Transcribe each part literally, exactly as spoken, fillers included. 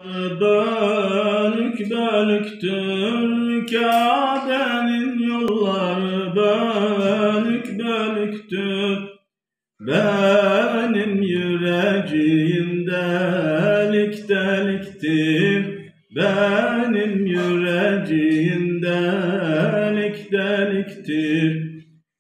Bölük bölüktür Kabe'nin yolları, bölük bölüktür. Benim yüreğim delik deliktir, benim yüreğim delik deliktir.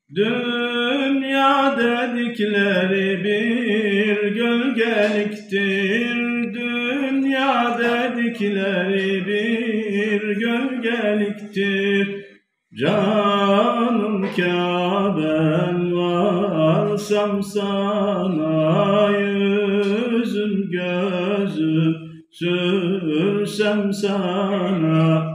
Dünya dedikleri bir gölgeliktir, dünya dedikleri bir gölgeliktir. Canım Kabe'm varsam sana, yüzüm gözüm sürsem sana.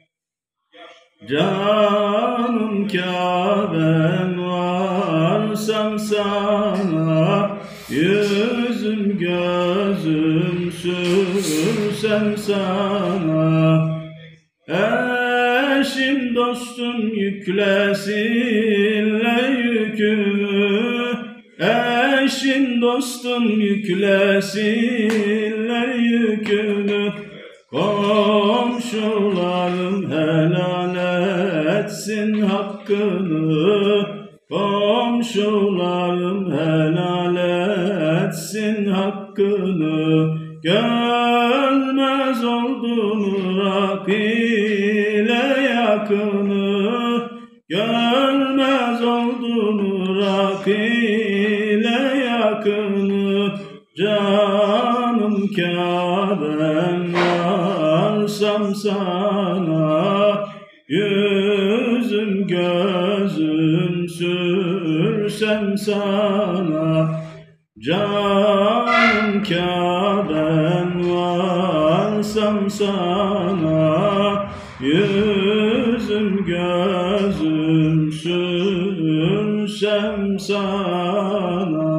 Canım Kabe'm varsam sana, yüzüm gözüm sürsem sana. Eşim dostum yüklesinler yükümü, eşim dostum yüklesinler yükümü. Komşularım helal etsin hakkını, komşularım helal etsin hakkını. Görmez oldum rak ile yakını, görmez oldum rak ile yakını. Canım Kabe'm varsam sana, yüzüm gözüm sürsem sana. Canım Kabe'm varsam sana, yüzüm gözüm sürsem sana.